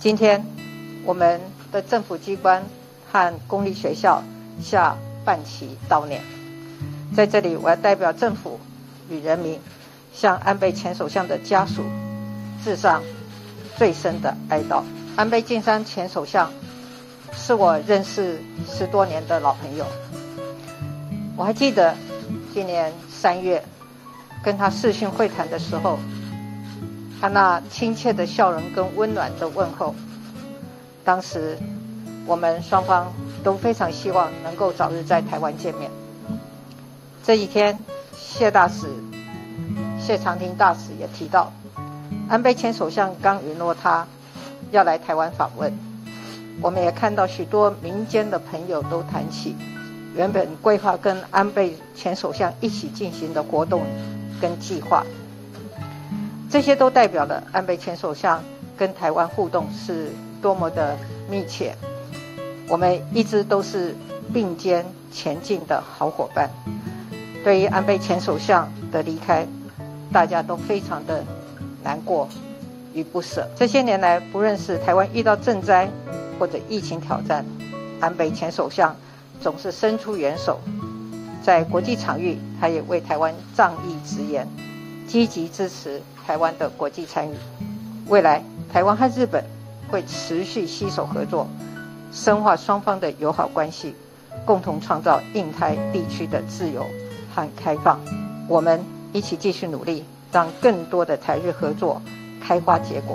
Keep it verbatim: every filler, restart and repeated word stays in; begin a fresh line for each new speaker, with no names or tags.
今天，我们的政府机关和公立学校下半旗悼念。在这里，我要代表政府与人民，向安倍前首相的家属致上最深的哀悼。安倍晋三前首相是我认识十多年的老朋友，我还记得今年三月跟他视讯会谈的时候，他那亲切的笑容跟温暖的问候，当时我们双方都非常希望能够早日在台湾见面。这几天，谢大使、谢长廷大使也提到，安倍前首相刚允诺他要来台湾访问。我们也看到许多民间的朋友都谈起原本规划跟安倍前首相一起进行的活动跟计划，这些都代表了安倍前首相跟台湾互动是多么的密切。我们一直都是并肩前进的好伙伴。对于安倍前首相的离开，大家都非常的难过与不舍。这些年来，不论是台湾遇到震灾或者疫情挑战，安倍前首相总是伸出援手。在国际场域，他也为台湾仗义直言，积极支持台湾的国际参与。未来，台湾和日本会持续携手合作，深化双方的友好关系，共同创造印太地区的自由和开放。我们一起继续努力，让更多的台日合作开花结果。